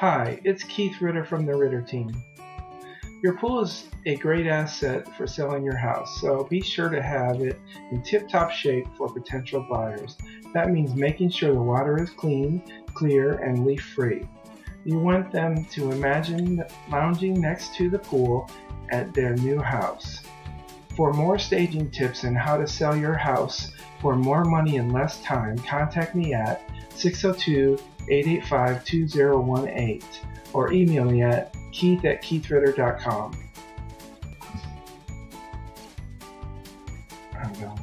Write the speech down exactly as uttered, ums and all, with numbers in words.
Hi, it's Keith Ritter from the Ritter team. Your pool is a great asset for selling your house, so be sure to have it in tip-top shape for potential buyers. That means making sure the water is clean, clear, and leak-free. You want them to imagine lounging next to the pool at their new house. For more staging tips and how to sell your house for more money in less time, contact me at six oh two, eight eight five, two oh one eight or email me at keith at keithritter dot com. I'm going.